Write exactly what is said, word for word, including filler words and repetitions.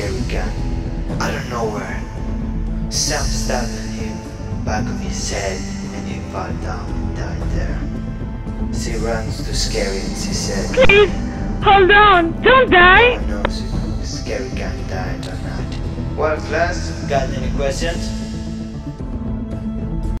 scary gun. I don't know where. Sam stabbed him back of his head and he fell down and died there. She runs to Scary and she said, Please, hold on, don't die! "Oh no, she, Scary gun died or not." Well class, got any questions?